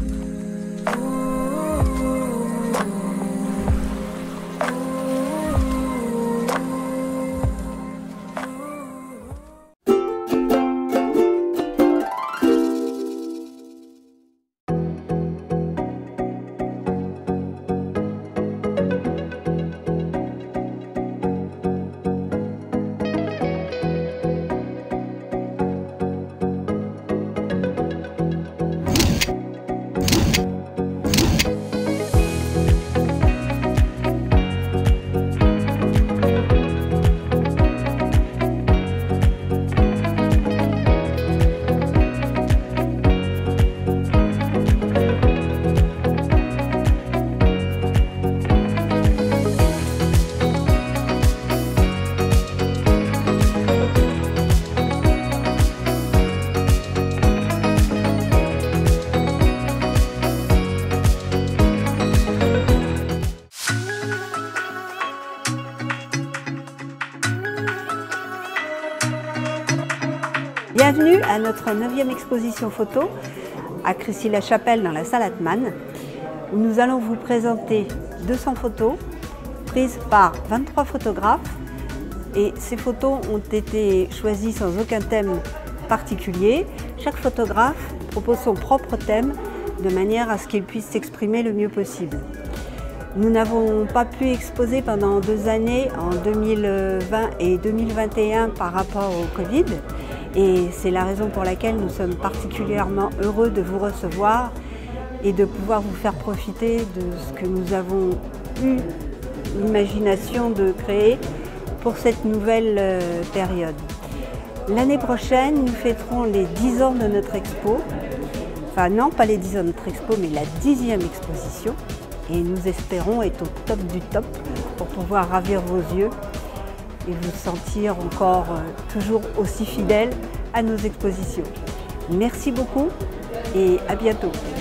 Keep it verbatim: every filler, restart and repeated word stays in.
Bienvenue à notre neuvième exposition photo à Crécy-la-Chapelle dans la salle Atman, où nous allons vous présenter deux cents photos prises par vingt-trois photographes. Et ces photos ont été choisies sans aucun thème particulier. Chaque photographe propose son propre thème de manière à ce qu'il puisse s'exprimer le mieux possible. Nous n'avons pas pu exposer pendant deux années, en deux mille vingt et deux mille vingt et un, par rapport au Covid. Et c'est la raison pour laquelle nous sommes particulièrement heureux de vous recevoir et de pouvoir vous faire profiter de ce que nous avons eu l'imagination de créer pour cette nouvelle période. L'année prochaine, nous fêterons les dix ans de notre expo. Enfin non, pas les dix ans de notre expo, mais la dixième exposition. Et nous espérons être au top du top pour pouvoir ravir vos yeux et vous sentir encore euh, toujours aussi fidèles à nos expositions. Merci beaucoup et à bientôt.